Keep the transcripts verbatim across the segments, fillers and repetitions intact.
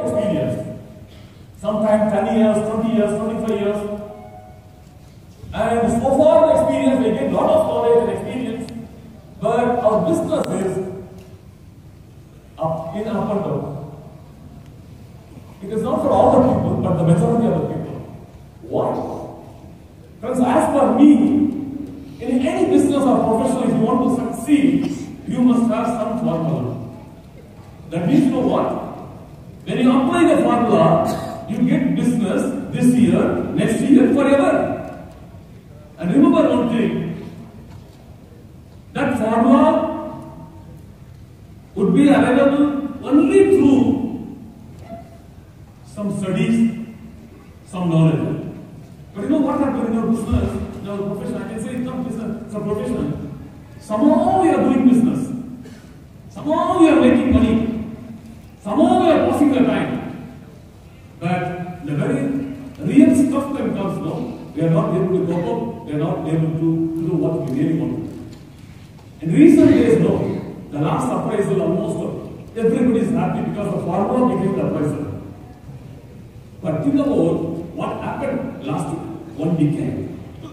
experience. Sometimes ten years, twenty years, twenty-five years. And so far the experience, we get a lot of knowledge and experience. But our business is up, in up and down. It is not for all the people, but the majority of the people. Why? Friends, as per me, in any business or profession, if you want to succeed, you must have some formula. That means, you know what? When you apply the formula, you get business this year, next year, forever. And remember one thing, that formula would be available only through some studies, some knowledge. But you know what happened in your business, in your profession? I can say it's not business, it's a profession. Somehow you are doing business. Somehow you are making money. Somehow you are passing the time. But the very real stuff that comes now, we are not able to cope up, we are not able to, to do what we really want to do. In recent days, though, the last appraisal almost everybody is happy because the farmer became the appraiser. But think about what happened last one decade.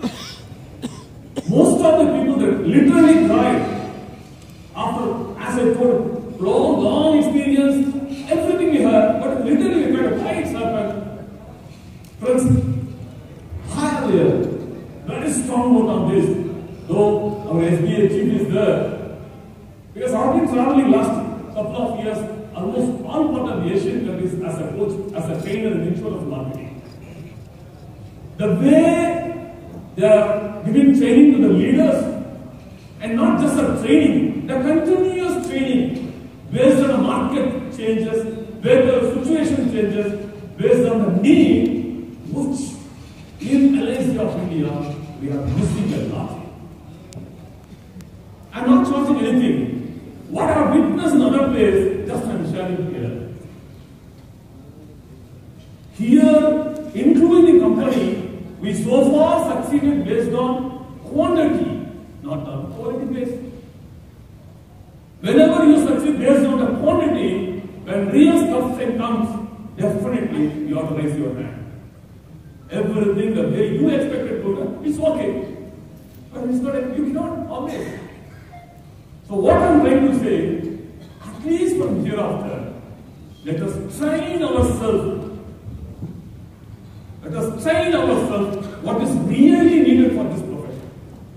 Most of the people that literally cried after, as I told, long, long experience, everything we heard, but literally we cried, why it's happened? Friends, I have a very strong note on this, though our S B A chief is there. Because I've been traveling last couple of years, almost all part of the Asian countries as a coach, as a trainer in insurance marketing. The way they are giving training to the leaders, and not just the training, the continuous training based on the market changes, where the situation changes, based on the need, which in L I S B A of India, we are missing a lot. I am not charging anything. What I have witnessed in other places, just I am sharing here. Here, including the company, we so far succeeded based on quantity, not on quality based. Whenever you succeed based on the quantity, when real stuff comes, definitely you have to raise your hand. Everything the way you expected to do, it's okay. But it's not, you cannot always. So what I'm trying to say, at least from hereafter, let us train ourselves. Let us train ourselves what is really needed for this profession.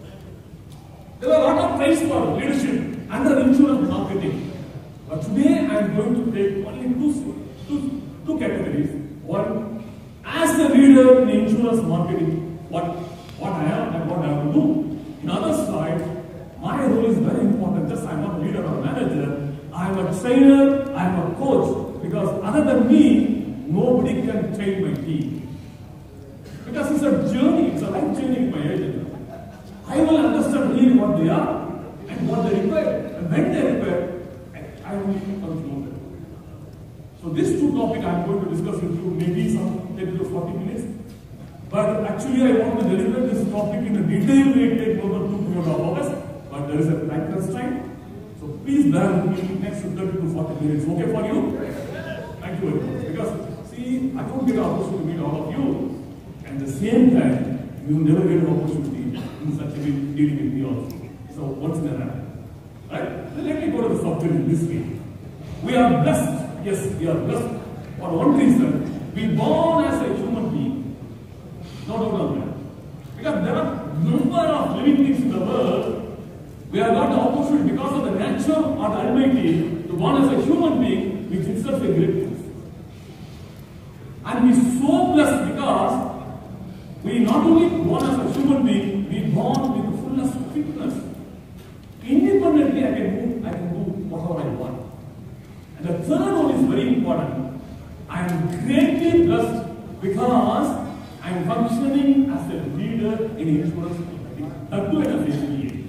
There are a lot of traits for leadership under insurance marketing. But today I am going to take only two, two, two categories. One, as a leader in insurance marketing, what, what I am and what I have to do. In other side, my role is very important. Just I am not a leader or a manager. I am a trainer, I am a coach. Because other than me, nobody can train my team. Because it's a journey, it's a life journey with my agent. I will understand really what they are and what they require. And when they require, I will control them. So these two topics I am going to discuss with you, maybe some thirty to forty minutes. But actually I want to deliver this topic in a detailed way, take over two to four hours. But there is a time constraint. So please bear with me next thirty to forty minutes. Okay for you? Thank you very much. Because see, I don't get an opportunity to meet all of you. And at the same time, you never get an opportunity in such a way dealing with me also. So once in a while. Right? Then let me go to the subject in this way. We are blessed. Yes, we are blessed. For one reason, we born as a human being. No doubt on that. Because there are a number of living things in the world. We have got the opportunity because of the nature of the Almighty to born as a human being, which itself a great thing. And we are so blessed because we not only born as a human being, we born with the fullness of fitness. Independently, I can move, I can do whatever I want. And the third one is very important. I am greatly blessed because I am functioning as a leader in insurance company. That too as a S B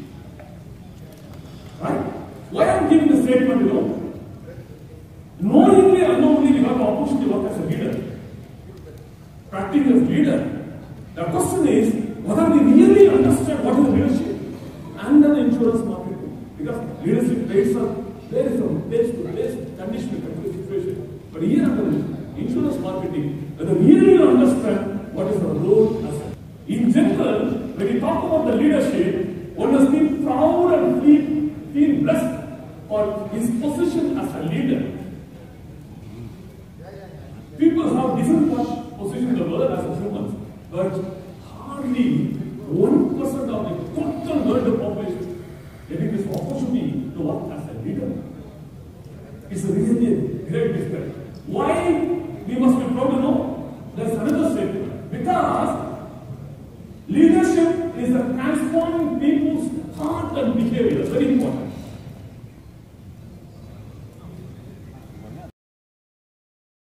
A. Right? Why I am giving the statement, you know? Knowingly or unknowingly, we have the opportunity to work as a leader. Practicing as a leader. The question is, whether we really understand what is leadership under the insurance market. Because leadership rates are very from place to place, condition to situation. But here under insurance marketing, that they really understand what is the role as a. In general, when we talk about the leadership, one must be proud and feel, feel blessed for his position as a leader. People have different positions in the world as humans, but hardly one percent of the total world population getting this opportunity to work as a leader. It's really a great difference. Why we must be proud to know? There's another statement. Because leadership is a transforming people's heart and behavior. Very important.